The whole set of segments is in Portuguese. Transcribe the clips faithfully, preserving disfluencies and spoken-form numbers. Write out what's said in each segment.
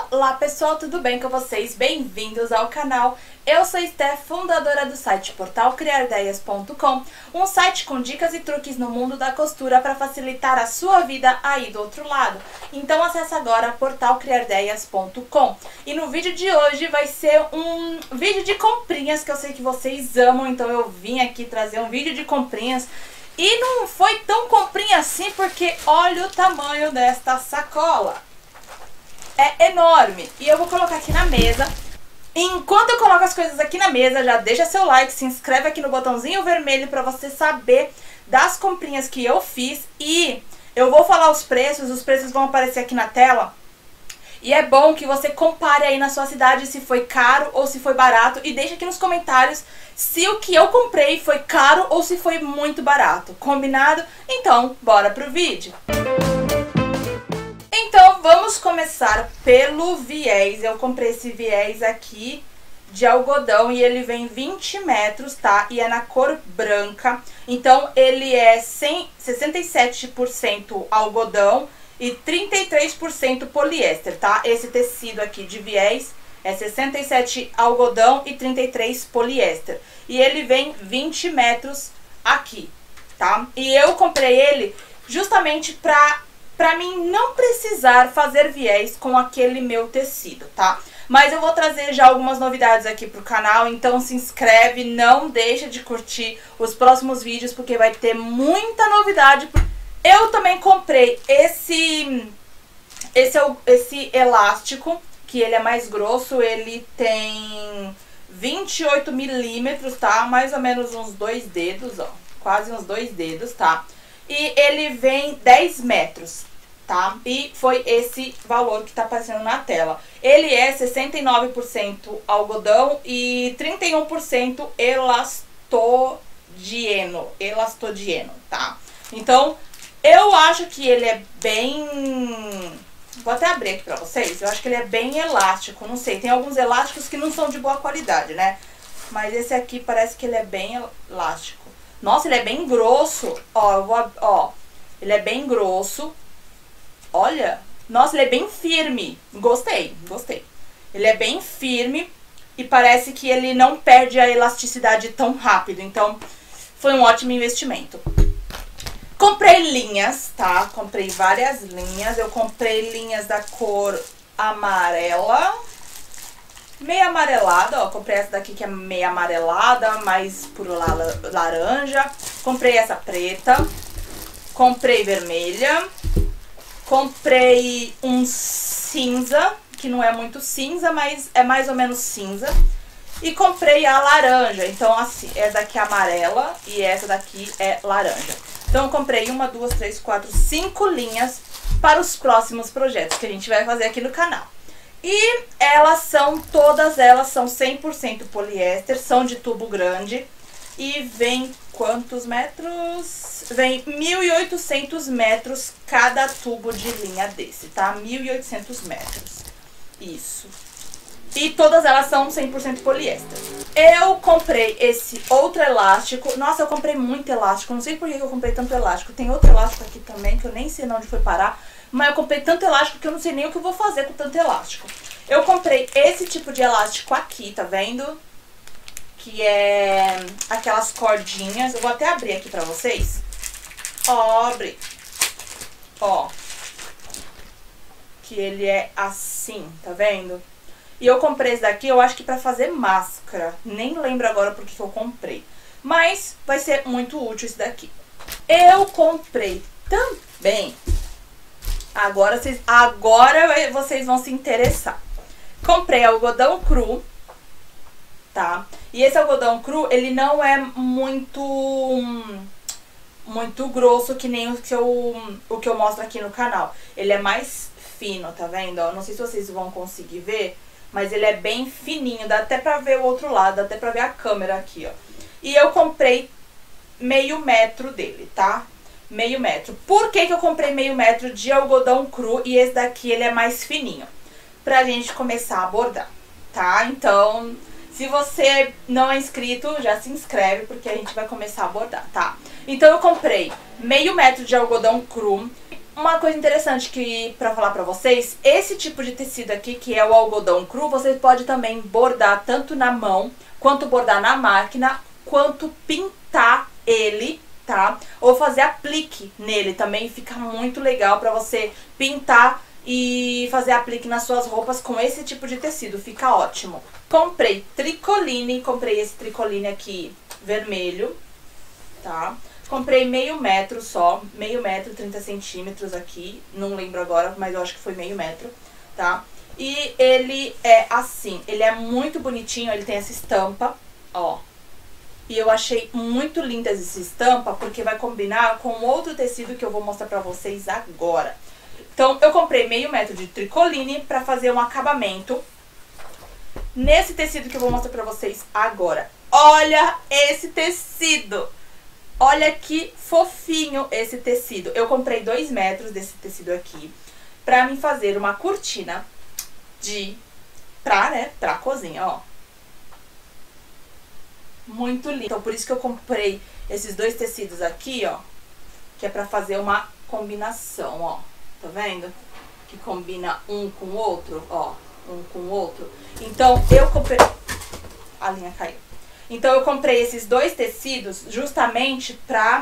Olá pessoal, tudo bem com vocês? Bem-vindos ao canal. Eu sou Steph, fundadora do site portal criar ideias ponto com, um site com dicas e truques no mundo da costura para facilitar a sua vida aí do outro lado. Então acesse agora portal criar ideias ponto com. E no vídeo de hoje vai ser um vídeo de comprinhas que eu sei que vocês amam, então eu vim aqui trazer um vídeo de comprinhas. E não foi tão comprinha assim porque olha o tamanho desta sacola. É enorme. E eu vou colocar aqui na mesa. Enquanto eu coloco as coisas aqui na mesa, já deixa seu like, se inscreve aqui no botãozinho vermelho para você saber das comprinhas que eu fiz. E eu vou falar os preços, os preços vão aparecer aqui na tela. E é bom que você compare aí na sua cidade se foi caro ou se foi barato. E deixa aqui nos comentários se o que eu comprei foi caro ou se foi muito barato. Combinado? Então, bora pro vídeo. Então, vamos começar pelo viés. Eu comprei esse viés aqui de algodão e ele vem vinte metros, tá? E é na cor branca. Então, ele é sessenta e sete por cento algodão e trinta e três por cento poliéster, tá? Esse tecido aqui de viés é sessenta e sete algodão e trinta e três poliéster. E ele vem vinte metros aqui, tá? E eu comprei ele justamente pra... Pra mim não precisar fazer viés com aquele meu tecido, tá? Mas eu vou trazer já algumas novidades aqui pro canal, então se inscreve, não deixa de curtir os próximos vídeos, porque vai ter muita novidade. Eu também comprei esse, esse, esse elástico, que ele é mais grosso, ele tem vinte e oito milímetros, tá? Mais ou menos uns dois dedos, ó, quase uns dois dedos, tá? E ele vem dez metros, tá? E foi esse valor que tá aparecendo na tela. Ele é sessenta e nove por cento algodão e trinta e um por cento elastodieno, elastodieno, tá? Então, eu acho que ele é bem... Vou até abrir aqui pra vocês. Eu acho que ele é bem elástico, não sei. Tem alguns elásticos que não são de boa qualidade, né? Mas esse aqui parece que ele é bem elástico. Nossa, ele é bem grosso. Ó, eu vou, ó, ele é bem grosso. Olha, nossa, ele é bem firme. Gostei, gostei. Ele é bem firme e parece que ele não perde a elasticidade tão rápido. Então, foi um ótimo investimento. Comprei linhas, tá? Comprei várias linhas. Eu comprei linhas da cor amarela. Meio amarelada, ó, comprei essa daqui que é meio amarelada, mais por laranja. Comprei essa preta, comprei vermelha, comprei um cinza, que não é muito cinza, mas é mais ou menos cinza. E comprei a laranja, então assim, essa daqui é amarela e essa daqui é laranja. Então eu comprei uma, duas, três, quatro, cinco linhas para os próximos projetos que a gente vai fazer aqui no canal. E elas são, todas elas são cem por cento poliéster, são de tubo grande. E vem quantos metros? Vem mil e oitocentos metros cada tubo de linha desse, tá? mil e oitocentos metros. Isso. E todas elas são cem por cento poliéster. Eu comprei esse outro elástico. Nossa, eu comprei muito elástico. Não sei por que eu comprei tanto elástico. Tem outro elástico aqui também, que eu nem sei onde foi parar. Mas eu comprei tanto elástico que eu não sei nem o que eu vou fazer com tanto elástico. Eu comprei esse tipo de elástico aqui, tá vendo? Que é aquelas cordinhas. Eu vou até abrir aqui pra vocês. Ó, abre. Ó. Que ele é assim, tá vendo? E eu comprei esse daqui, eu acho que pra fazer máscara. Nem lembro agora porque que eu comprei. Mas vai ser muito útil esse daqui. Eu comprei também... Agora vocês, agora vocês vão se interessar. Comprei algodão cru, tá? E esse algodão cru, ele não é muito muito grosso que nem o que eu, o que eu mostro aqui no canal. Ele é mais fino, tá vendo? Ó, não sei se vocês vão conseguir ver, mas ele é bem fininho. Dá até pra ver o outro lado, dá até pra ver a câmera aqui, ó. E eu comprei meio metro dele, tá? Meio metro. Por que que eu comprei meio metro de algodão cru e esse daqui ele é mais fininho? Pra gente começar a bordar, tá? Então, se você não é inscrito, já se inscreve porque a gente vai começar a bordar, tá? Então eu comprei meio metro de algodão cru, uma coisa interessante que pra falar pra vocês, esse tipo de tecido aqui, que é o algodão cru, vocês podem também bordar tanto na mão, quanto bordar na máquina, quanto pintar ele, tá? Ou fazer aplique nele também, fica muito legal pra você pintar e fazer aplique nas suas roupas com esse tipo de tecido, fica ótimo. Comprei tricoline, comprei esse tricoline aqui vermelho, tá? Comprei meio metro só, meio metro, trinta centímetros aqui, não lembro agora, mas eu acho que foi meio metro, tá? E ele é assim, ele é muito bonitinho, ele tem essa estampa, ó. E eu achei muito linda essa estampa, porque vai combinar com outro tecido que eu vou mostrar pra vocês agora. Então, eu comprei meio metro de tricoline pra fazer um acabamento nesse tecido que eu vou mostrar pra vocês agora. Olha esse tecido! Olha que fofinho esse tecido. Eu comprei dois metros desse tecido aqui pra mim fazer uma cortina de... Pra, né? Pra cozinha, ó. Muito lindo. Então, por isso que eu comprei esses dois tecidos aqui, ó. Que é pra fazer uma combinação, ó. Tá vendo? Que combina um com o outro, ó. Um com o outro. Então, eu comprei... A linha caiu. Então, eu comprei esses dois tecidos justamente pra,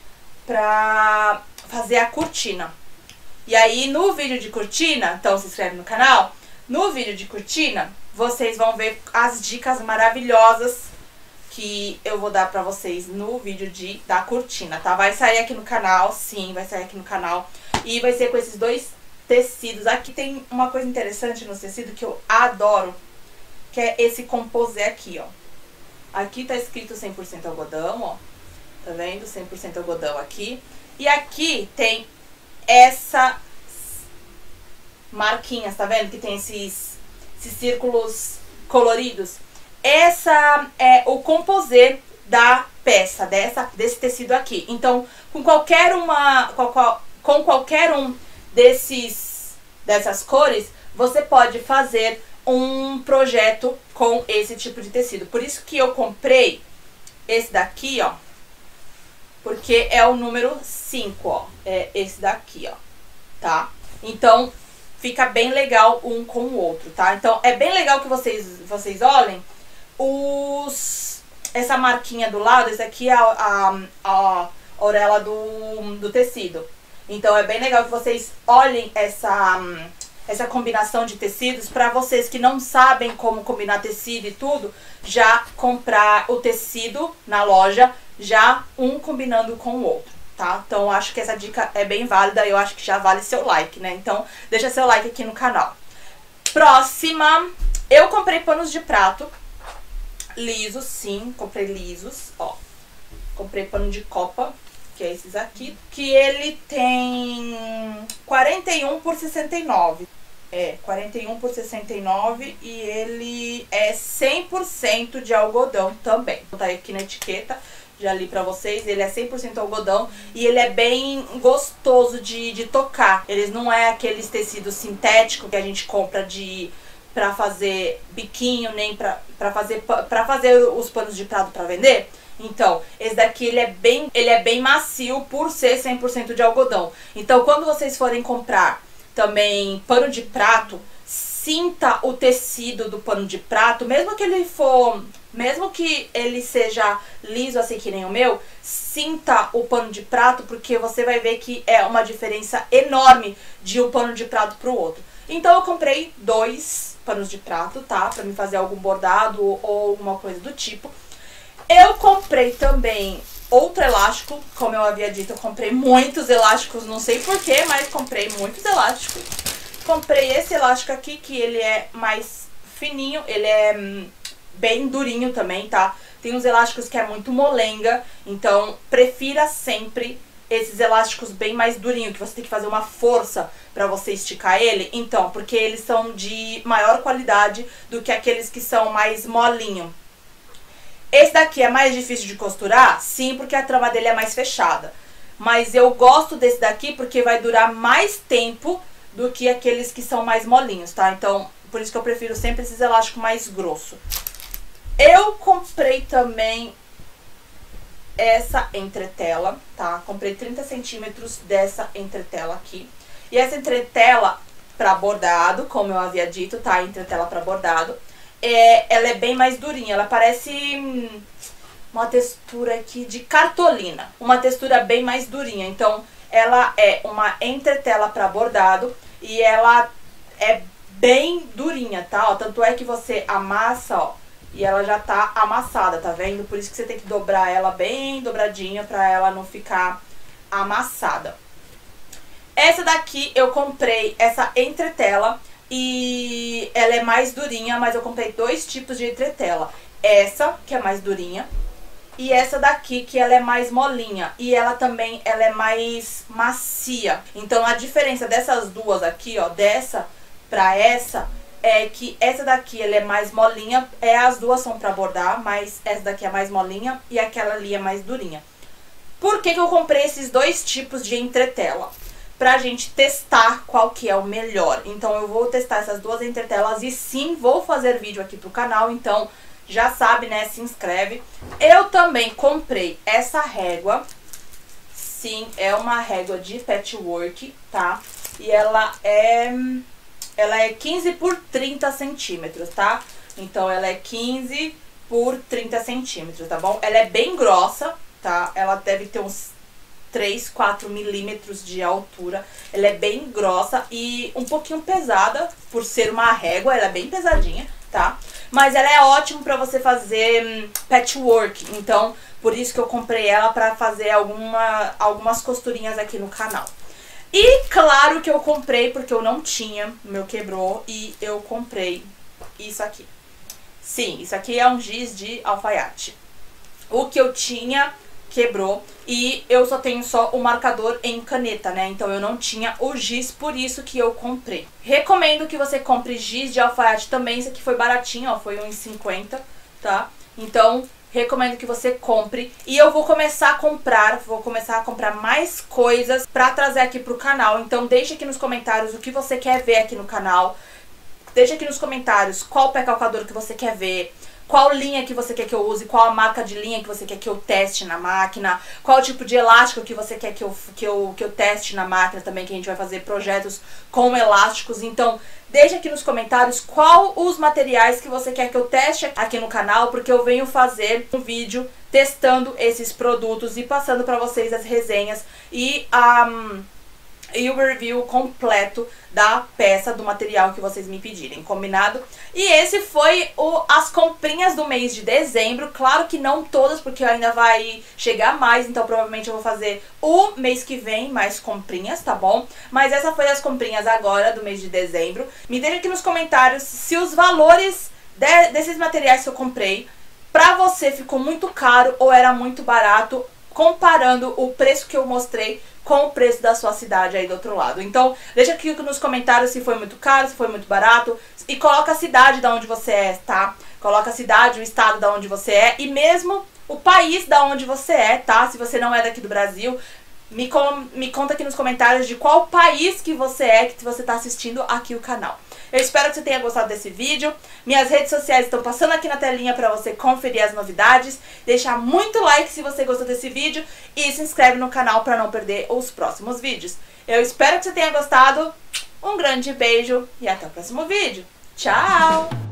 pra fazer a cortina. E aí, no vídeo de cortina, então se inscreve no canal, no vídeo de cortina, vocês vão ver as dicas maravilhosas que eu vou dar pra vocês no vídeo de, da cortina, tá? Vai sair aqui no canal, sim, vai sair aqui no canal. E vai ser com esses dois tecidos. Aqui tem uma coisa interessante no tecido que eu adoro, que é esse composé aqui, ó. Aqui tá escrito cem por cento algodão, ó. Tá vendo? cem por cento algodão aqui. E aqui tem essas marquinhas, tá vendo? Que tem esses, esses círculos coloridos. Essa é o composê da peça, dessa, desse tecido aqui. Então, com qualquer uma, com qualquer um desses, dessas cores, você pode fazer um projeto com esse tipo de tecido. Por isso que eu comprei esse daqui, ó. Porque é o número cinco, ó. É esse daqui, ó. Tá? Então, fica bem legal um com o outro, tá? Então, é bem legal que vocês, vocês olhem os... Essa marquinha do lado, esse aqui é a, a, a orelha do, do tecido. Então, é bem legal que vocês olhem essa... essa combinação de tecidos, para vocês que não sabem como combinar tecido e tudo, já comprar o tecido na loja, já um combinando com o outro, tá? Então, acho que essa dica é bem válida, eu acho que já vale seu like, né? Então, deixa seu like aqui no canal. Próxima, eu comprei panos de prato, lisos, sim, comprei lisos, ó. Comprei pano de copa, que é esses aqui, que ele tem quarenta e um por sessenta e nove. É, quarenta e um por sessenta e nove e ele é cem por cento de algodão também. Vou botar aqui na etiqueta, já li pra vocês, ele é cem por cento algodão e ele é bem gostoso de, de tocar. Eles não é aqueles tecidos sintéticos que a gente compra de... pra fazer biquinho, nem pra, pra, fazer, pra fazer os panos de prato pra vender. Então, esse daqui ele é, bem, ele é bem macio por ser cem por cento de algodão. Então, quando vocês forem comprar também pano de prato, sinta o tecido do pano de prato, mesmo que ele for, mesmo que ele seja liso assim que nem o meu, sinta o pano de prato, porque você vai ver que é uma diferença enorme de um pano de prato pro outro. Então eu comprei dois panos de prato, tá? Pra me fazer algum bordado ou alguma coisa do tipo. Eu comprei também outro elástico, como eu havia dito, eu comprei muitos elásticos, não sei porquê, mas comprei muitos elásticos. Comprei esse elástico aqui, que ele é mais fininho, ele é hum, bem durinho também, tá? Tem uns elásticos que é muito molenga, então prefira sempre esses elásticos bem mais durinhos, que você tem que fazer uma força pra você esticar ele. Então, porque eles são de maior qualidade do que aqueles que são mais molinho. Esse daqui é mais difícil de costurar? Sim, porque a trama dele é mais fechada. Mas eu gosto desse daqui porque vai durar mais tempo do que aqueles que são mais molinhos, tá? Então, por isso que eu prefiro sempre esses elásticos mais grossos. Eu comprei também essa entretela, tá? Comprei trinta centímetros dessa entretela aqui. E essa entretela pra bordado, como eu havia dito, tá? Entretela pra bordado. É, ela é bem mais durinha, ela parece hum, uma textura aqui de cartolina. Uma textura bem mais durinha. Então, ela é uma entretela pra bordado e ela é bem durinha, tá? Ó, tanto é que você amassa, ó, e ela já tá amassada, tá vendo? Por isso que você tem que dobrar ela bem dobradinha pra ela não ficar amassada. Essa daqui eu comprei essa entretela e ela é mais durinha, mas eu comprei dois tipos de entretela. Essa, que é mais durinha, e essa daqui, que ela é mais molinha. E ela também, ela é mais macia. Então a diferença dessas duas aqui, ó, dessa pra essa, é que essa daqui ela é mais molinha. É, as duas são pra bordar, mas essa daqui é mais molinha e aquela ali é mais durinha. Por que que eu comprei esses dois tipos de entretela? Pra gente testar qual que é o melhor. Então eu vou testar essas duas entretelas e sim, vou fazer vídeo aqui pro canal. Então já sabe, né, se inscreve. Eu também comprei essa régua. Sim, é uma régua de patchwork, tá? E ela é... Ela é quinze por trinta centímetros, tá? Então ela é quinze por trinta centímetros, tá bom? Ela é bem grossa, tá? Ela deve ter uns três, quatro milímetros de altura. Ela é bem grossa e um pouquinho pesada, por ser uma régua, ela é bem pesadinha, tá? Mas ela é ótima pra você fazer hum, patchwork, então por isso que eu comprei ela pra fazer alguma, algumas costurinhas aqui no canal. E claro que eu comprei, porque eu não tinha, o meu quebrou, e eu comprei isso aqui. Sim, isso aqui é um giz de alfaiate. O que eu tinha quebrou e eu só tenho só o marcador em caneta, né? Então eu não tinha o giz, por isso que eu comprei. Recomendo que você compre giz de alfaiate também, isso aqui foi baratinho, ó, foi um real e cinquenta, tá? Então recomendo que você compre. E eu vou começar a comprar, vou começar a comprar mais coisas pra trazer aqui pro canal. Então deixa aqui nos comentários o que você quer ver aqui no canal. Deixa aqui nos comentários qual pé calcador que você quer ver, qual linha que você quer que eu use, qual a marca de linha que você quer que eu teste na máquina, qual tipo de elástico que você quer que eu, que eu, que eu teste na máquina também, que a gente vai fazer projetos com elásticos. Então deixa aqui nos comentários qual os materiais que você quer que eu teste aqui no canal, porque eu venho fazer um vídeo testando esses produtos e passando pra vocês as resenhas e a... Um, e o review completo da peça, do material que vocês me pedirem, combinado? E esse foi o, as comprinhas do mês de dezembro. Claro que não todas, porque ainda vai chegar mais, então provavelmente eu vou fazer o mês que vem mais comprinhas, tá bom? Mas essa foi as comprinhas agora do mês de dezembro. Me deixa aqui nos comentários se os valores de, desses materiais que eu comprei pra você ficou muito caro ou era muito barato, comparando o preço que eu mostrei com o preço da sua cidade aí do outro lado. Então, deixa aqui nos comentários se foi muito caro, se foi muito barato. E coloca a cidade da onde você é, tá? Coloca a cidade, o estado da onde você é. E mesmo o país da onde você é, tá? Se você não é daqui do Brasil, me, com, me conta aqui nos comentários de qual país que você é, que você tá assistindo aqui o canal. Eu espero que você tenha gostado desse vídeo. Minhas redes sociais estão passando aqui na telinha pra você conferir as novidades. Deixar muito like se você gostou desse vídeo. E se inscreve no canal pra não perder os próximos vídeos. Eu espero que você tenha gostado. Um grande beijo e até o próximo vídeo. Tchau!